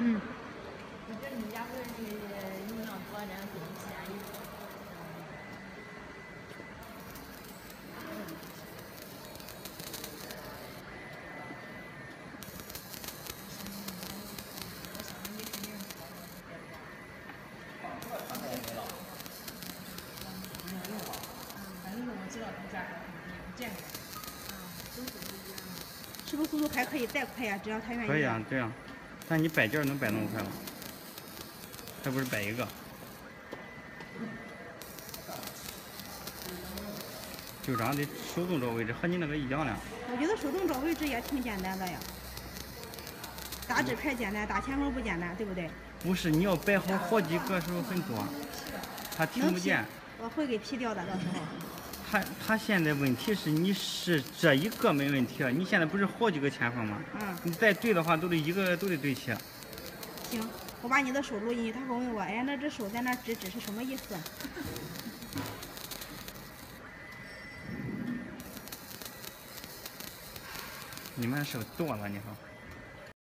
嗯。 我觉得你家不是那个用量多，然后挺便宜。反正我知道它价格也不见过。都是不一样的。 是不是速度还可以再快呀？只要他愿意。 可以啊，对啊。但你摆件能摆那么快吗？还不是摆一个。就这样的手动找位置和你那个一样的。 我觉得手动找位置也挺简单的呀。打纸片简单，打前锋不简单，对不对？ 不是，你要摆好几个时候很多，他听不见。 我会给P掉的，到时候。 他现在问题是你是这一个没问题了，你现在不是好几个前锋吗？ 嗯。 你再对的话，都得一个都得对齐。 行，我把你的手录进去，他会问我，哎，那这手在那指是什么意思？ 你们手剁了，你说。